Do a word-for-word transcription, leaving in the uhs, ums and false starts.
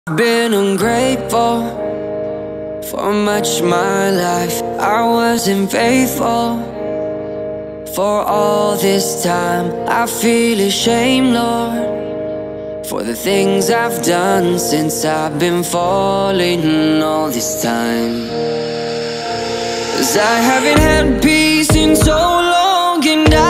Been ungrateful for much my life. I wasn't faithful for all this time. I feel ashamed, Lord, for the things I've done since I've been falling all this time. 'Cause I haven't had peace in so long, and I